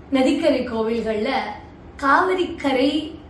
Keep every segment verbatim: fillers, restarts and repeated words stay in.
நதிக்கரை கோவில்கள்ல காவிரிக்கரை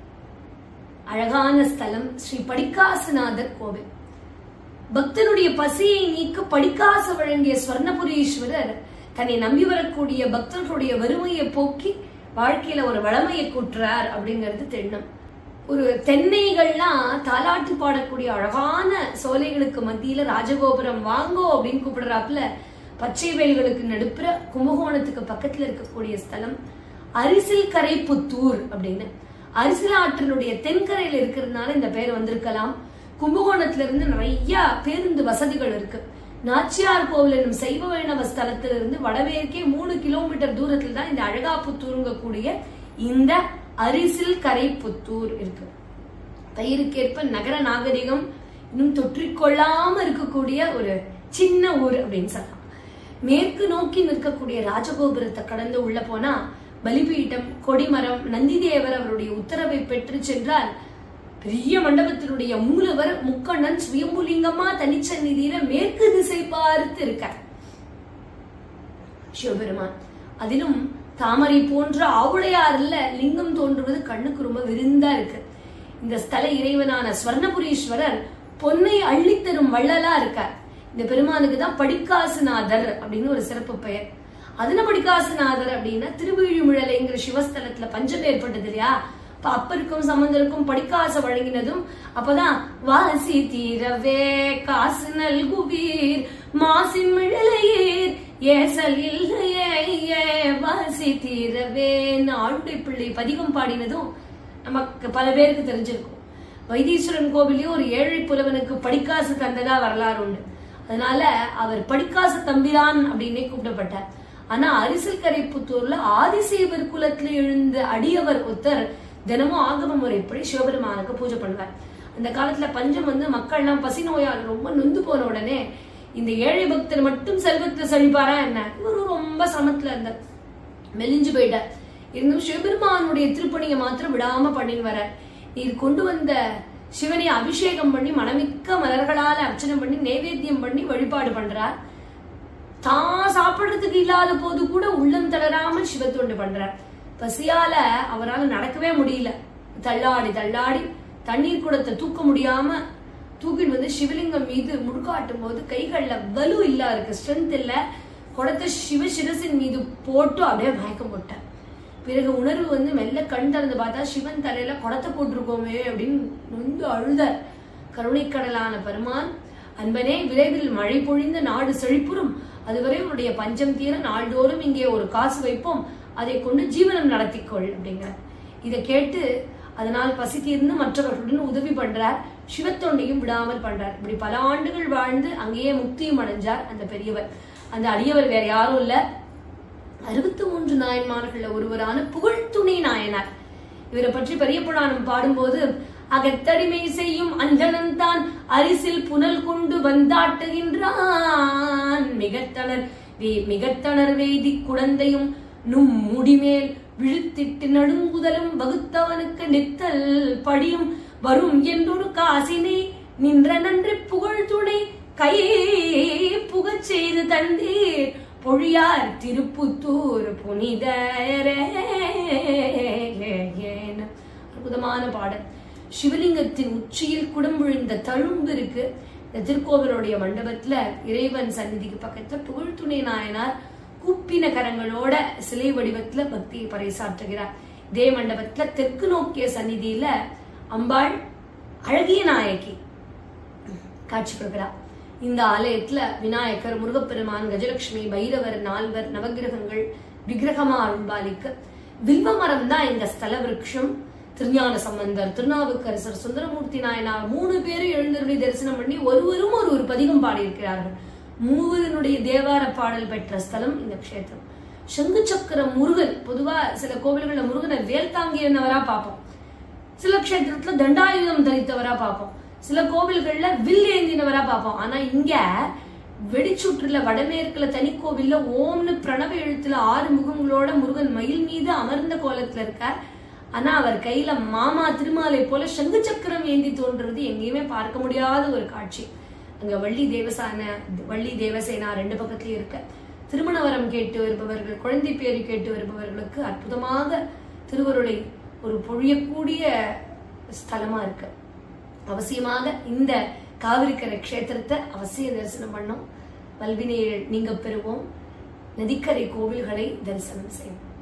அழகான ஸ்தலம் ஸ்ரீ படிக்காசுநாதர் கோவில். பக்தனுடைய பசியை நீக்க படிக்காசு வழங்கிய ஸ்வர்ணபுரீஸ்வரர் தன்னை நம்பி வரக்கூடிய பக்தர்களுடைய வறுமையை போக்கி வாழ்க்கையில ஒரு வளமையை கூட்டுறார் அப்படிங்கிறது தென்னம். ஒரு தென்னைகள்லாம் தாலாட்டு பாடக்கூடிய அழகான சோலைகளுக்கு மத்தியில ராஜகோபுரம் வாங்கோ அப்படின்னு கூப்பிடுறாப்புல பச்சை வயல்களுக்கு நடுப்புற கும்பகோணத்துக்கு பக்கத்துல இருக்கக்கூடிய ஸ்தலம் அரிசில் கரை புத்தூர் அப்படின்னு. அரிசில் ஆற்றினுடைய தென்கரையில இருக்கிறதுனால இந்த பேர் வந்திருக்கலாம். கும்பகோணத்துல இருந்து நிறைய பேருந்து வசதிகள் இருக்கு. நாச்சியார் கோவில் என்னும் சைவ வைணவ ஸ்தலத்திலிருந்து வடமேற்கே மூணு கிலோமீட்டர் தூரத்துல தான் இந்த அழகாபுத்தூருங்கக்கூடிய இந்த அரிசில் கரை புத்தூர் இருக்கு. பெயருக்கேற்ப நகர நாகரிகம் இன்னும் தொற்றிக்கொள்ளாம இருக்கக்கூடிய ஒரு சின்ன ஊர் அப்படின்னு சொல்லலாம். மேற்கு நோக்கி நிற்கக்கூடிய ராஜகோபுரத்தை கடந்து உள்ள போனா பலிபீட்டம், கொடிமரம், நந்திதேவர் அவருடைய உத்தரவை பெற்று சென்றால் பெரிய மண்டபத்தினுடைய மூலவர் முக்கண்ணன் சுயம்புலிங்கமா தனிச்சந்நிதியில மேற்கு திசை பார்த்து இருக்கார் சிவபெருமான். அதிலும் தாமரை போன்ற ஆவுடையாறுல லிங்கம் தோன்றுவது கண்ணுக்கு ரொம்ப விருந்தா இருக்கு. இந்த ஸ்தல இறைவனான ஸ்வர்ணபுரீஸ்வரர் பொன்னை அள்ளித்தரும் வள்ளலா இருக்கார். இந்த பெருமானுக்கு தான் படிக்காசுநாதர் அப்படின்னு ஒரு சிறப்பு பெயர். அதுல படிக்காசுநாதர் அப்படின்னா திருவிழிமுழலைங்கிற சிவஸ்தலத்துல பஞ்சம் ஏற்பட்டது இல்லையா? அப்பருக்கும் சம்பந்தருக்கும் படிக்காச வழங்கினதும் அப்பதான் வாசி தீரவே காசு நல்குவீர் மாசி மிழலையீர் ஏசல் இல்லையே வாசி தீரவே ஆளுடைய பிள்ளை பதிகம் பாடினதும் நமக்கு பல பேருக்கு தெரிஞ்சிருக்கும். வைத்தீஸ்வரன் கோவிலையும் ஒரு ஏழை புலவனுக்கு படிக்காசு தந்ததா வரலாறு உண்டு. அதனால அவர் படிக்காசு தம்பிரான் அப்படின்னே கூப்பிடப்பட்டார். ஆனா அரிசில் கரை புத்தூர்ல ஆதிசேவர் குலத்துல எழுந்த அடியவர் ஒருத்தர் தினமும் ஆகம முறைப்படி சிவபெருமானுக்கு பூஜை பண்ணுவார். அந்த காலத்துல பஞ்சம் வந்து மக்கள்லாம் பசி நோயால் ரொம்ப நொந்து போன உடனே இந்த ஏழை பக்தர் மட்டும் செல்வத்துல செழிப்பாரா என்ன, இவரு ரொம்ப சமத்துல இருந்தார், மெலிஞ்சு போயிட்டார். இருந்தும் சிவபெருமானுடைய திருப்பணியை மாத்திரம் விடாம பண்ணின்னு வர நீர் கொண்டு வந்த சிவனை அபிஷேகம் பண்ணி மனமிக்க மலர்களால அர்ச்சனை பண்ணி நைவேத்தியம் பண்ணி வழிபாடு பண்றார். தான் சாப்பிடுறதுக்கு இல்லாத போது கூட உள்ளம் தளராமல் சிவத்தொண்டு பண்றார். பசியால அவரால் நடக்கவே முடியல. தள்ளாடி தள்ளாடி தண்ணீர் குடத்தை தூக்க முடியாம தூக்கிட்டு வந்து சிவலிங்கம் மீது முழுக்காட்டும் போது கைகள்ல வலு இல்ல இருக்கு, ஸ்ட்ரென்த் இல்ல. குடத்தை சிவ சிரசின் மீது போட்டு அப்படியே மயக்கம் போட்டார். பிறகு உணர்வு வந்து மெல்ல கண் திறந்து பார்த்தா சிவன் தலையில குடத்தை போட்டிருக்கோமே அப்படின்னு நொந்து அழுதார். கருணைக்கடலான பெருமான், அன்பனே விரைவில் மழை பொழிந்த நாடு செழிப்புறும், அதுவரை உன்னுடைய பஞ்சம் தீர நாள்தோறும் இங்கே ஒரு காசு வைப்போம், அதை கொண்டு ஜீவனம் நடத்திக்கொள் அப்படிங்கிற. இதை கேட்டு அதனால் பசி தீர்ந்து மற்றவர்களுடன் உதவி பண்றார். சிவத்தொண்டையும் விடாமல் பண்றார். இப்படி பல ஆண்டுகள் வாழ்ந்து அங்கேயே முக்தியும் அடைஞ்சார் அந்த பெரியவர். அந்த அடியவர் வேற யாரும் இல்ல, அறுபத்தி மூன்று நாயன்மார்கள்ல ஒருவரான புகழ்துணை நாயனார். இவரை பற்றி பெரிய புராணம் பாடும்போது அகத்தடிமை செய்யும் அஞ்சனந்தான் அரிசில் புனல் கொண்டு வந்தாட்டுகின்றான், மிகத்தனர் மிகத்தனர் வேதி குழந்தையும் நும் முடிமேல் விழுத்திட்டு நடுங்குதலும் வகுத்தவனுக்கு நித்தல் படியும் வரும் என்றொரு காசினை நின்ற நன்றி புகழ் துணை கையே புகச் செய்து தந்தீர் பொழியார் திருப்புத்தூர் புனிதரே. அற்புதமான பாடல். சிவலிங்கத்தின் உச்சியில் குடம்புழிந்த தழும்பு இருக்கு. இந்த திருக்கோவிலுடைய மண்டபத்துல இறைவன் சந்நிதிக்கு பக்கத்துல புகழ்துணை நாயனார் கூப்பின கரங்களோட சிலை வடிவத்துல பக்தியை பறைசாற்றுகிறார். இதே மண்டபத்துல தெற்கு நோக்கிய சந்நிதியில அம்பாள் அழகிய நாயகி காட்சி கொடுக்கிறார். இந்த ஆலயத்துல விநாயகர், முருகப்பெருமான், கஜலட்சுமி, பைரவர், நால்வர், நவகிரகங்கள் விக்கிரகமா அருள்பாலிக்க வில்வ மரம் தான் இந்த ஸ்தல விருட்சம். திருஞான சம்பந்தர், திருநாவுக்கரசர், சுந்தரமூர்த்தி நாயனார் மூணு பேரும் எழுந்தருளி தரிசனம் பண்ணி ஒருவரும் ஒரு ஒரு பதிகம் பாடியிருக்கிறார்கள். மூவருடைய தேவார பாடல் பெற்ற ஸ்தலம் இந்த கஷேத்திரம். சங்கு சக்கரம் முருகன், பொதுவா சில கோவில்கள்ல முருகனை வேல் தாங்கியவரா பார்ப்போம், சில கஷேத்திரத்துல தண்டாயுதம் தரித்தவரா பார்ப்போம், சில கோவில்கள்ல வில் ஏந்தினவரா பார்ப்போம். ஆனா இங்க வெடிச்சுற்றுல வடமேற்குல தனி கோவில்ல ஓம்னு பிரணவ எழுத்துல ஆறு முகங்களோட முருகன் மயில் மீது அமர்ந்த கோலத்துல இருக்கார். ஆனா அவர் கையில மாமா திருமாலை போல சங்கு சக்கரம் ஏந்தி தோன்றது எங்கேயுமே பார்க்க முடியாத ஒரு காட்சி. அங்க வள்ளி தேவசான வள்ளி தேவசேனா ரெண்டு பக்கத்துலயும் இருக்க. திருமண வரம் கேட்டு வருபவர்கள், குழந்தை பேரு கேட்டு வருபவர்களுக்கு அற்புதமாக திருவருளை ஒரு பொழியக்கூடிய ஸ்தலமா இருக்கு. அவசியமாக இந்த காவிரிக்கரை க்ஷேத்திரத்தை அவசிய தரிசனம் பண்ணோம். வல்வினையில் நீங்க பெறுவோம். நதிக்கரை கோவில்களை தரிசனம் செய்வோம்.